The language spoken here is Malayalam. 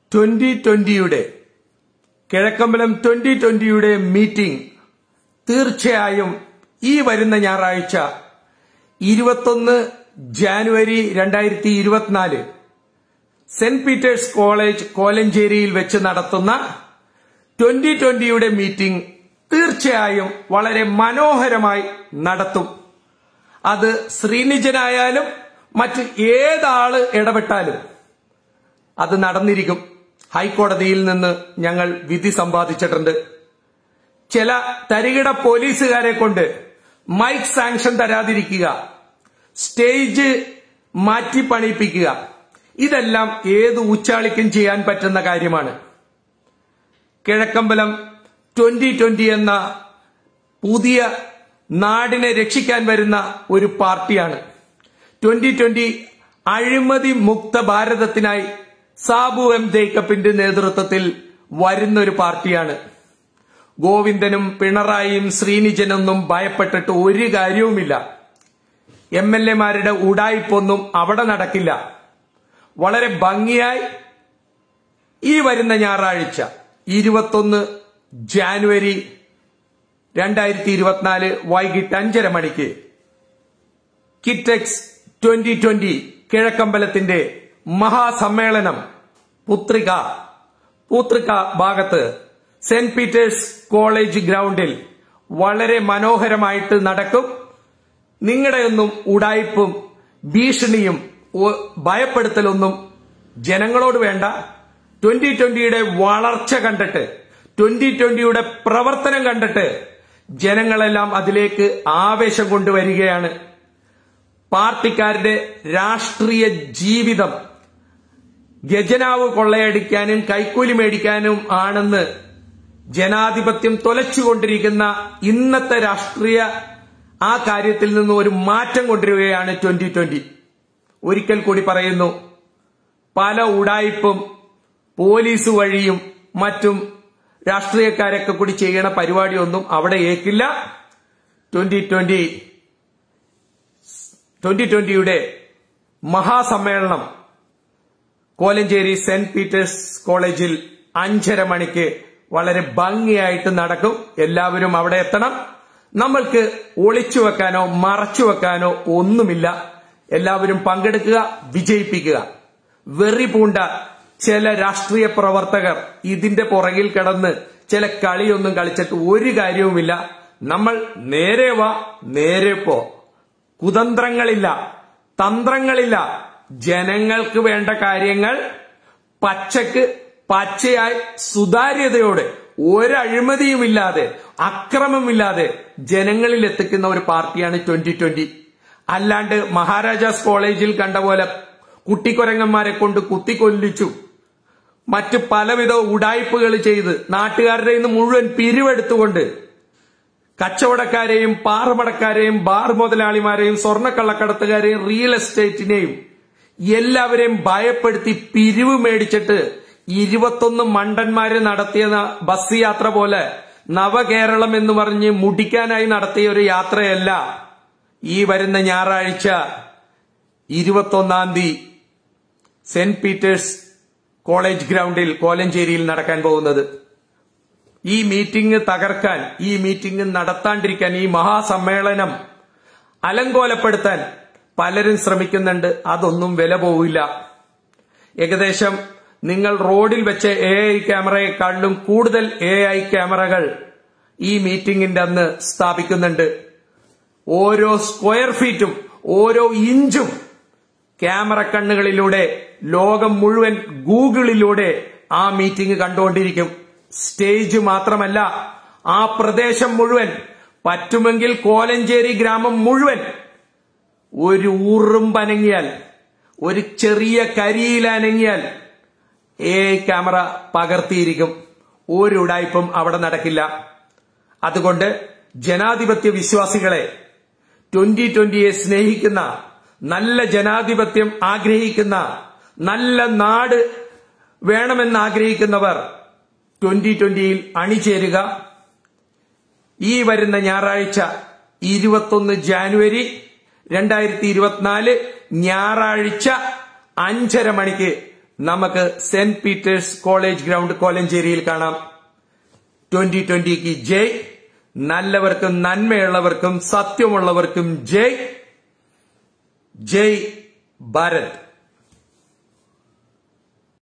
2020 കിഴക്കമ്പലം 2020 മീറ്റിംഗ് തീർച്ചയായും ഈ വരുന്ന ഞായറാഴ്ച 21 ജാനുവരി 2024 സെന്റ് പീറ്റേഴ്സ് കോളേജ് കോലഞ്ചേരിയിൽ വെച്ച് നടത്തുന്ന 2020 മീറ്റിംഗ് തീർച്ചയായും വളരെ മനോഹരമായി നടത്തും. അത് ശ്രീനിജനായാലും മറ്റ് ഏതാള് ഇടപെട്ടാലും അത് നടന്നിരിക്കും. ഹൈക്കോടതിയിൽ നിന്ന് ഞങ്ങൾ വിധി സമ്പാദിച്ചിട്ടുണ്ട്. ചില തരികിട പോലീസുകാരെ കൊണ്ട് മൈക്ക് സാങ്ഷൻ തരാതിരിക്കുക, സ്റ്റേജ് മാറ്റി പണിയിപ്പിക്കുക, ഇതെല്ലാം ഏത് ഊച്ചാളിക്കും ചെയ്യാൻ പറ്റുന്ന കാര്യമാണ്. കിഴക്കമ്പലം 2020 എന്ന പുതിയ നാടിനെ രക്ഷിക്കാൻ വരുന്ന ഒരു പാർട്ടിയാണ്. 2020 അഴിമതി മുക്ത ഭാരതത്തിനായി സാബു എം ജേക്കബിന്റെ നേതൃത്വത്തിൽ വരുന്നൊരു പാർട്ടിയാണ്. ഗോവിന്ദനും പിണറായിയും ശ്രീനിജനൊന്നും ഭയപ്പെട്ടിട്ട് ഒരു കാര്യവുമില്ല. MLA-മാരുടെ ഉഡായിപ്പൊന്നും അവിടെ നടക്കില്ല. വളരെ ഭംഗിയായി ഈ വരുന്ന ഞായറാഴ്ച 21 ജാനുവരി 2024 വൈകിട്ട് 5:30 മണിക്ക് കിറ്റെക്സ് 2020 കിഴക്കമ്പലത്തിന്റെ മഹാസമ്മേളനം പൂത്രിക ഭാഗത്ത് സെന്റ് പീറ്റേഴ്സ് കോളേജ് ഗ്രൗണ്ടിൽ വളരെ മനോഹരമായിട്ട് നടക്കും. നിങ്ങളുടെയൊന്നും ഉഡായിപ്പും ഭീഷണിയും ഭയപ്പെടുത്തലൊന്നും ജനങ്ങളോട് വേണ്ട. 2020യുടെ വളർച്ച കണ്ടിട്ട്, 2020യുടെ പ്രവർത്തനം കണ്ടിട്ട് ജനങ്ങളെല്ലാം അതിലേക്ക് ആവേശം കൊണ്ടുവരികയാണ്. പാർട്ടിക്കാരുടെ രാഷ്ട്രീയ ജീവിതം ഖജനാവ് കൊള്ളയടിക്കാനും കൈക്കൂലി മേടിക്കാനും ആണെന്ന് ജനാധിപത്യം തൊലച്ചുകൊണ്ടിരിക്കുന്ന ഇന്നത്തെ രാഷ്ട്രീയ ആ കാര്യത്തിൽ നിന്ന് ഒരു മാറ്റം കൊണ്ടുവരികയാണ് 2020. ഒരിക്കൽ കൂടി പറയുന്നു, പല ഉഡായിപ്പും പോലീസ് വഴിയും മറ്റും രാഷ്ട്രീയക്കാരൊക്കെ കൂടി ചെയ്യണ പരിപാടിയൊന്നും അവിടെ ഏക്കില്ല. 2020യുടെ മഹാസമ്മേളനം കോലഞ്ചേരി സെന്റ് പീറ്റേഴ്സ് കോളേജിൽ 5:30 മണിക്ക് വളരെ ഭംഗിയായിട്ട് നടക്കും. എല്ലാവരും അവിടെ എത്തണം. നമ്മൾക്ക് ഒളിച്ചു വെക്കാനോ മറച്ചു വെക്കാനോ ഒന്നുമില്ല. എല്ലാവരും പങ്കെടുക്കുക, വിജയിപ്പിക്കുക. വെറി പൂണ്ട ചില രാഷ്ട്രീയ പ്രവർത്തകർ ഇതിന്റെ പുറകിൽ കിടന്ന് ചില കളിയൊന്നും കളിച്ചിട്ട് ഒരു കാര്യവുമില്ല. നമ്മൾ നേരെ വാ, നേരെ പോ. കുതന്ത്രങ്ങളില്ല, തന്ത്രങ്ങളില്ല. ജനങ്ങൾക്ക് വേണ്ട കാര്യങ്ങൾ പച്ചയായി സുതാര്യതയോടെ ഒരഴിമതിയുമില്ലാതെ അക്രമമില്ലാതെ ജനങ്ങളിൽ എത്തിക്കുന്ന ഒരു പാർട്ടിയാണ് 2020. അല്ലാണ്ട് മഹാരാജാസ് കോളേജിൽ കണ്ട പോലെ കുട്ടിക്കൊരങ്ങന്മാരെ കൊണ്ട് കുത്തിക്കൊല്ലിച്ചു, മറ്റ് പലവിധ ഉഡായിപ്പുകൾ ചെയ്ത് നാട്ടുകാരുടെ നിന്ന് മുഴുവൻ പിരിവെടുത്തുകൊണ്ട് കച്ചവടക്കാരെയും പാറമടക്കാരെയും ബാർ മുതലാളിമാരെയും സ്വർണ്ണക്കള്ളക്കടത്തുകാരെയും റിയൽ എസ്റ്റേറ്റിനെയും എല്ലാവരെയും ഭയപ്പെടുത്തി പിരിവ് മേടിച്ചിട്ട് 21 മണ്ടന്മാര് നടത്തിയ ബസ് യാത്ര പോലെ നവകേരളം എന്ന് പറഞ്ഞ് മുടിക്കാനായി നടത്തിയ ഒരു യാത്രയല്ല ഈ വരുന്ന ഞായറാഴ്ച 21 സെന്റ് പീറ്റേഴ്സ് കോളേജ് ഗ്രൗണ്ടിൽ കോലഞ്ചേരിയിൽ നടക്കാൻ പോകുന്നത്. ഈ മീറ്റിംഗ് തകർക്കാൻ, ഈ മീറ്റിംഗ് നടത്താണ്ടിരിക്കാൻ, ഈ മഹാസമ്മേളനം അലങ്കോലപ്പെടുത്താൻ പലരും ശ്രമിക്കുന്നുണ്ട്. അതൊന്നും വില പോവില്ല. ഏകദേശം നിങ്ങൾ റോഡിൽ വെച്ച AI ക്യാമറയെക്കാളിലും കൂടുതൽ AI ക്യാമറകൾ ഈ മീറ്റിംഗിന്റെ അന്ന് സ്ഥാപിക്കുന്നുണ്ട്. ഓരോ സ്ക്വയർ ഫീറ്റും ഓരോ ഇഞ്ചും ക്യാമറ കണ്ണുകളിലൂടെ ലോകം മുഴുവൻ ഗൂഗിളിലൂടെ ആ മീറ്റിംഗ് കണ്ടുകൊണ്ടിരിക്കും. സ്റ്റേജ് മാത്രമല്ല, ആ പ്രദേശം മുഴുവൻ, പറ്റുമെങ്കിൽ കോലഞ്ചേരി ഗ്രാമം മുഴുവൻ ഒരു ഉറുമ്പനങ്ങിയാൽ, ഒരു ചെറിയ കരിയിലനങ്ങിയാൽ AI ക്യാമറ പകർത്തിയിരിക്കും. ഒരു ഉഡായിപ്പും അവിടെ നടക്കില്ല. അതുകൊണ്ട് ജനാധിപത്യ വിശ്വാസികളെ, 2020യെ സ്നേഹിക്കുന്ന, നല്ല ജനാധിപത്യം ആഗ്രഹിക്കുന്ന, നല്ല നാട് വേണമെന്ന് ആഗ്രഹിക്കുന്നവർ 2020യിൽ അണിചേരുക. ഈ വരുന്ന ഞായറാഴ്ച 21 ജാനുവരി 2024 ഞായറാഴ്ച 5:30 മണിക്ക് നമുക്ക് സെന്റ് പീറ്റേഴ്സ് കോളേജ് ഗ്രൗണ്ട് കോലഞ്ചേരിയിൽ കാണാം. 2020 ജയ്. നല്ലവർക്കും നന്മയുള്ളവർക്കും സത്യമുള്ളവർക്കും ജയ്. ജയ് ഭാരത്.